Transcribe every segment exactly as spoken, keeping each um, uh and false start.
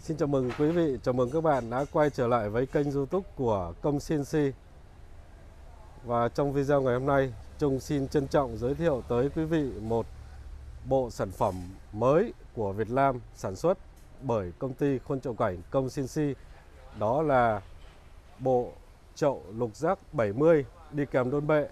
Xin chào mừng quý vị, chào mừng các bạn đã quay trở lại với kênh YouTube của Công xê en xê. Và trong video ngày hôm nay, Trung xin trân trọng giới thiệu tới quý vị một bộ sản phẩm mới của Việt Nam sản xuất bởi công ty khuôn chậu cảnh Công xê en xê. Đó là bộ chậu lục giác bảy mươi đi kèm đôn bệ.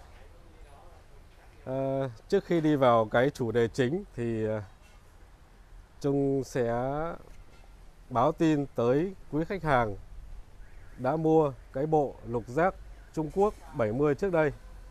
À, trước khi đi vào cái chủ đề chính thì Trung sẽ báo tin tới quý khách hàng đã mua cái bộ lục giác Trung Quốc bảy mươi trước đây.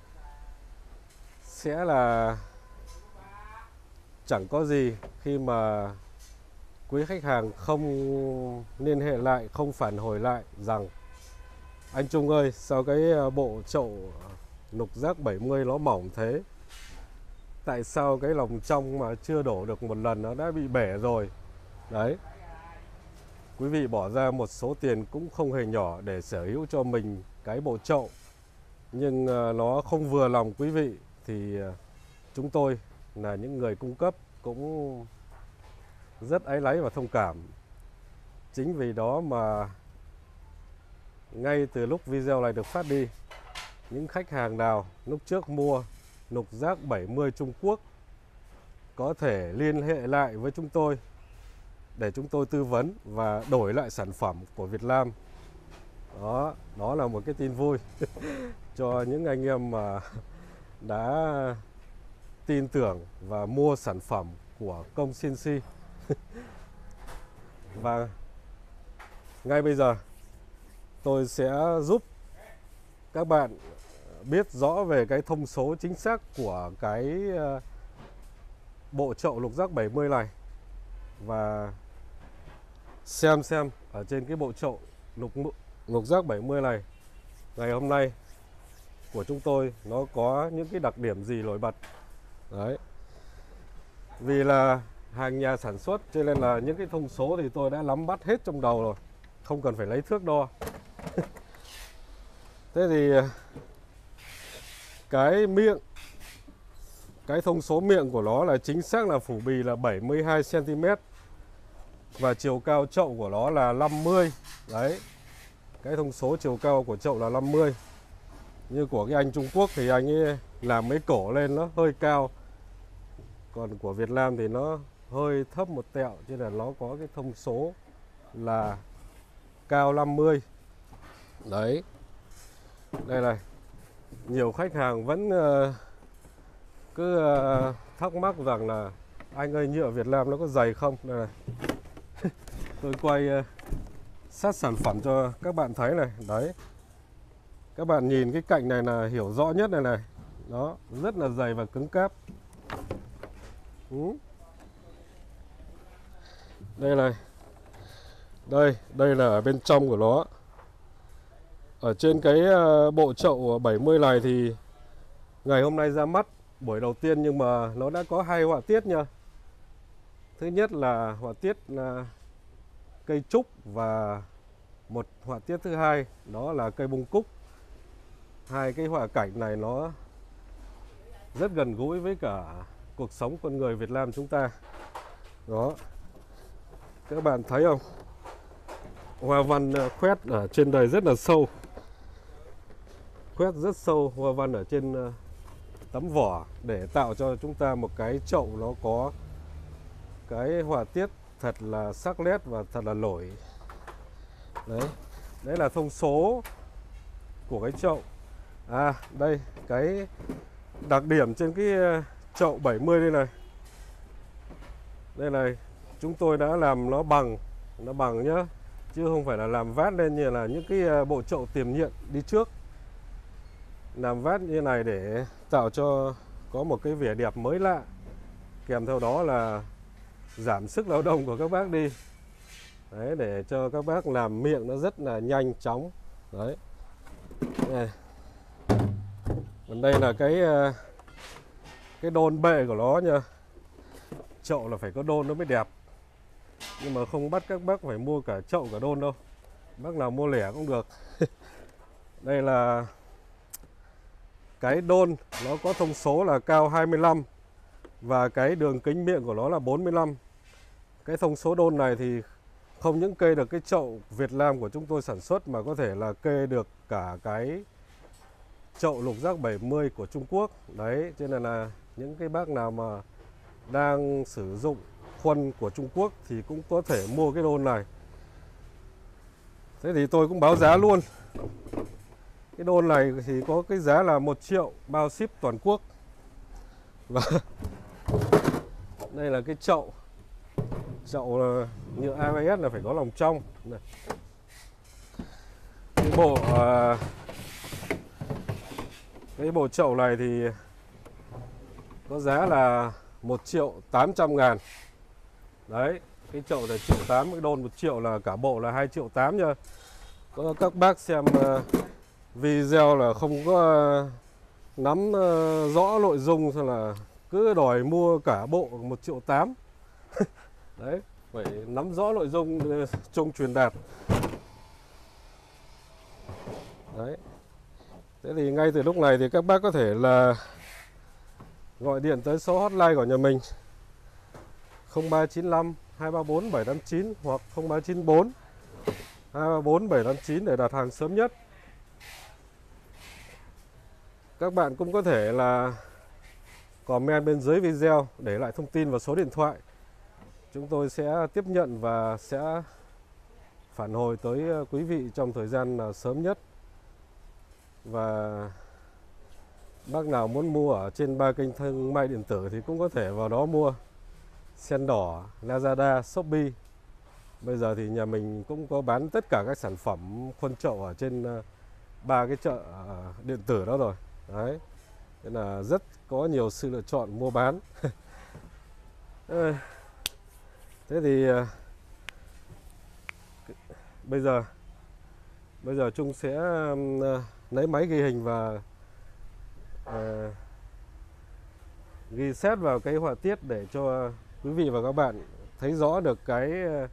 Sẽ là chẳng có gì khi mà quý khách hàng không liên hệ lại, không phản hồi lại rằng: anh Trung ơi, sao cái bộ chậu lục giác bảy mươi nó mỏng thế? Tại sao cái lòng trong mà chưa đổ được một lần nó đã bị bể rồi? Đấy. Quý vị bỏ ra một số tiền cũng không hề nhỏ để sở hữu cho mình cái bộ chậu, nhưng nó không vừa lòng quý vị thì chúng tôi là những người cung cấp cũng rất áy náy và thông cảm. Chính vì đó mà ngay từ lúc video này được phát đi, những khách hàng nào lúc trước mua lục giác bảy mươi Trung Quốc có thể liên hệ lại với chúng tôi để chúng tôi tư vấn và đổi lại sản phẩm của Việt Nam. Đó, đó là một cái tin vui cho những anh em mà đã tin tưởng và mua sản phẩm của Công xê en xê. Và ngay bây giờ tôi sẽ giúp các bạn biết rõ về cái thông số chính xác của cái bộ chậu lục giác bảy mươi này, và xem xem ở trên cái bộ chậu lục lục giác bảy mươi này ngày hôm nay của chúng tôi nó có những cái đặc điểm gì nổi bật. Đấy. Vì là hàng nhà sản xuất cho nên là những cái thông số thì tôi đã nắm bắt hết trong đầu rồi, không cần phải lấy thước đo. Thế thì cái miệng, cái thông số miệng của nó là chính xác là phủ bì là bảy mươi hai xăng ti mét và chiều cao chậu của nó là năm mươi. Đấy. Cái thông số chiều cao của chậu là năm mươi. Như của cái anh Trung Quốc thì anh ấy làm mấy cổ lên nó hơi cao, còn của Việt Nam thì nó hơi thấp một tẹo, cho nên là nó có cái thông số là cao năm mươi. Đấy. Đây này. Nhiều khách hàng vẫn uh, cứ uh, thắc mắc rằng là: anh ơi, nhựa Việt Nam nó có dày không? Đây này. Tôi quay uh, sát sản phẩm cho các bạn thấy này. Đấy. Các bạn nhìn cái cạnh này là hiểu rõ nhất này này. Đó, rất là dày và cứng cáp. Ừ. Đây này. Đây, đây là ở bên trong của nó. Ở trên cái uh, bộ chậu bảy mươi này thì ngày hôm nay ra mắt buổi đầu tiên, nhưng mà nó đã có hai họa tiết nha. Thứ nhất là họa tiết là cây trúc, và một họa tiết thứ hai đó là cây bông cúc. Hai cái họa cảnh này nó rất gần gũi với cả cuộc sống con người Việt Nam chúng ta. Đó. Các bạn thấy không? Hoa văn khoét ở trên đây rất là sâu. Khoét rất sâu hoa văn ở trên tấm vỏ để tạo cho chúng ta một cái chậu nó có cái họa tiết thật là sắc nét và thật là nổi. Đấy. Đấy là thông số của cái chậu. À, đây, cái đặc điểm trên cái chậu bảy mươi đây này. Đây này, chúng tôi đã làm nó bằng, nó bằng nhá, chứ không phải là làm vát lên như là những cái bộ chậu tiềm nhiện đi trước. Làm vát như này để tạo cho có một cái vẻ đẹp mới lạ, kèm theo đó là giảm sức lao động của các bác đi. Đấy, để cho các bác làm miệng nó rất là nhanh chóng. Đấy. Đây. Còn đây là cái cái đôn bệ của nó nha. Chậu là phải có đôn nó mới đẹp, nhưng mà không bắt các bác phải mua cả chậu cả đôn đâu, bác nào mua lẻ cũng được. Đây là cái đôn, nó có thông số là cao hai mươi lăm và cái đường kính miệng của nó là bốn mươi lăm. Cái thông số đôn này thì không những kê được cái chậu Việt Nam của chúng tôi sản xuất mà có thể là kê được cả cái chậu lục giác bảy mươi của Trung Quốc. Đấy, cho nên là những cái bác nào mà đang sử dụng khuôn của Trung Quốc thì cũng có thể mua cái đôn này. Thế thì tôi cũng báo giá luôn. Cái đôn này thì có cái giá là một triệu bao ship toàn quốc. Và đây là cái chậu. Chậu như a bê ét là phải có lòng trong này. Cái bộ uh, cái bộ chậu này thì có giá là một triệu tám trăm ngàn. Đấy, cái chậu này triệu tám, cái đôn một triệu là cả bộ là hai triệu tám nha. Có các bác xem uh, video là không có uh, nắm uh, rõ nội dung, xong là cứ đòi mua cả bộ một triệu tám. Đấy, phải nắm rõ nội dung uh, chung truyền đạt. Đấy. Thế thì ngay từ lúc này thì các bác có thể là gọi điện tới số hotline của nhà mình không ba chín năm hai ba bốn bảy tám chín hoặc không ba chín bốn hai ba bốn bảy tám chín để đặt hàng sớm nhất. Các bạn cũng có thể là comment bên dưới video để lại thông tin và số điện thoại. Chúng tôi sẽ tiếp nhận và sẽ phản hồi tới quý vị trong thời gian sớm nhất. Và bác nào muốn mua ở trên ba kênh thương mại điện tử thì cũng có thể vào đó mua. Sen Đỏ, Lazada, Shopee. Bây giờ thì nhà mình cũng có bán tất cả các sản phẩm khuôn chậu ở trên ba cái chợ điện tử đó rồi. Đấy. Thế là rất có nhiều sự lựa chọn mua bán. Thế thì bây giờ bây giờ Trung sẽ lấy máy ghi hình và uh, ghi xét vào cái họa tiết để cho quý vị và các bạn thấy rõ được cái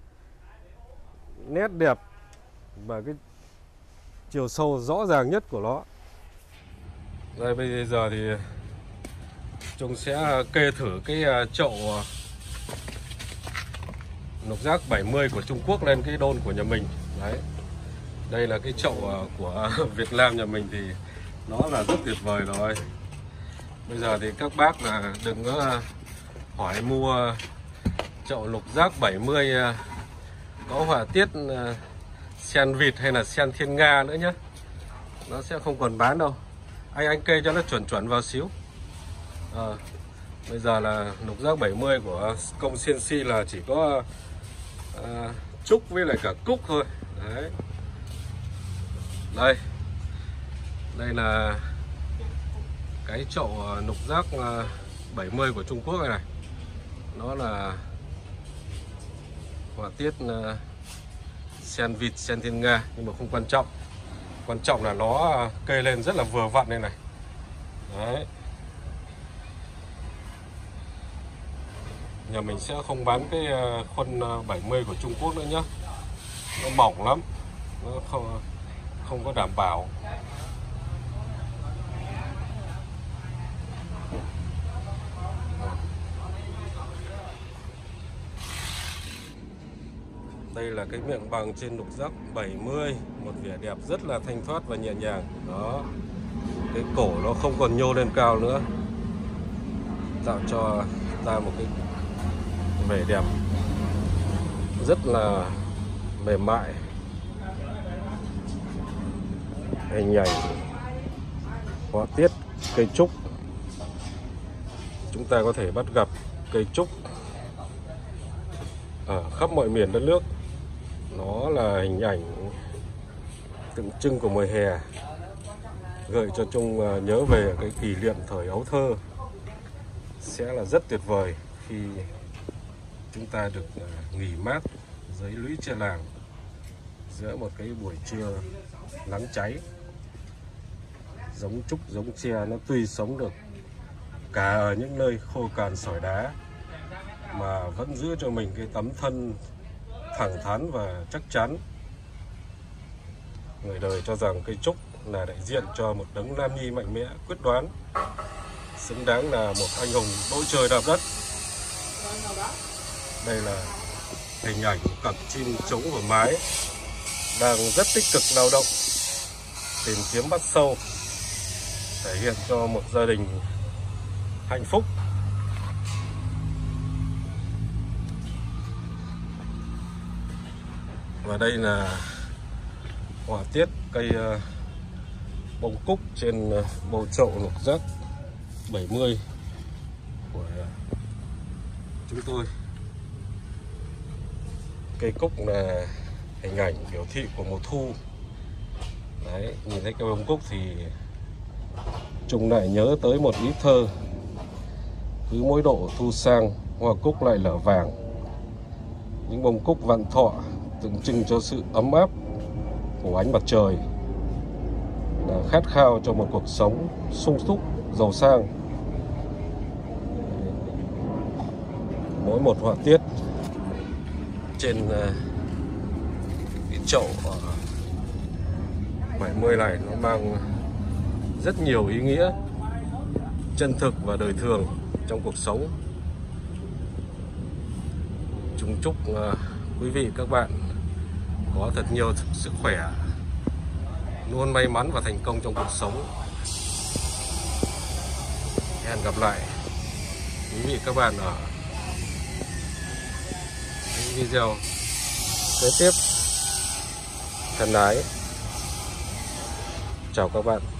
nét đẹp và cái chiều sâu rõ ràng nhất của nó. Đây, bây giờ thì Trung sẽ kê thử cái chậu lục giác bảy mươi của Trung Quốc lên cái đôn của nhà mình. Đấy. Đây là cái chậu của Việt Nam nhà mình thì nó là rất tuyệt vời rồi. Bây giờ thì các bác là đừng có hỏi mua chậu lục giác bảy mươi có họa tiết sen vịt hay là sen thiên nga nữa nhé. Nó sẽ không còn bán đâu. Anh anh kê cho nó chuẩn chuẩn vào xíu. À, bây giờ là lục giác bảy mươi của công xê en xê là chỉ có à, trúc với lại cả cúc thôi. Đấy. Đây. Đây là cái chậu lục giác bảy mươi của Trung Quốc này này. Nó là họa tiết sen vịt, sen thiên nga, nhưng mà không quan trọng. Quan trọng là nó kê lên rất là vừa vặn đây này. Đấy. Nhà mình sẽ không bán cái khuôn bảy mươi của Trung Quốc nữa nhá. Nó mỏng lắm. Nó không không có đảm bảo. Đây là cái miệng bằng trên lục giác bảy mươi, một vẻ đẹp rất là thanh thoát và nhẹ nhàng. Đó. Cái cổ nó không còn nhô lên cao nữa, tạo cho ra một cái vẻ đẹp rất là mềm mại. Hình ảnh họa tiết cây trúc, chúng ta có thể bắt gặp cây trúc ở khắp mọi miền đất nước. Nó là hình ảnh tượng trưng của mùa hè, gợi cho Trung nhớ về cái kỷ niệm thời ấu thơ. Sẽ là rất tuyệt vời khi chúng ta được nghỉ mát dưới lũy tre làng giữa một cái buổi trưa nắng cháy. Giống trúc, giống tre nó tuy sống được cả ở những nơi khô cằn sỏi đá mà vẫn giữ cho mình cái tấm thân thẳng thắn và chắc chắn. Người đời cho rằng cây trúc là đại diện cho một đấng nam nhi mạnh mẽ, quyết đoán, xứng đáng là một anh hùng đội trời đạp đất. Đây là hình ảnh cặp chim trống và mái đang rất tích cực lao động tìm kiếm bắt sâu, thể hiện cho một gia đình hạnh phúc. Và đây là họa tiết cây bông cúc trên bầu chậu lục giác bảy mươi của chúng tôi. Cây cúc là hình ảnh biểu thị của mùa thu. Đấy, nhìn thấy cây bông cúc thì chúng lại nhớ tới một ý thơ: cứ mỗi độ thu sang, hoa cúc lại lở vàng. Những bông cúc vạn thọ tượng trưng cho sự ấm áp của ánh mặt trời, là khát khao cho một cuộc sống sung túc, giàu sang. Mỗi một họa tiết trên cái chậu bảy mươi này nó mang rất nhiều ý nghĩa chân thực và đời thường trong cuộc sống. Chúng chúc quý vị các bạn có thật nhiều sức khỏe, luôn may mắn và thành công trong cuộc sống. Hẹn gặp lại quý vị các bạn ở những video kế tiếp. Thân ái, chào các bạn.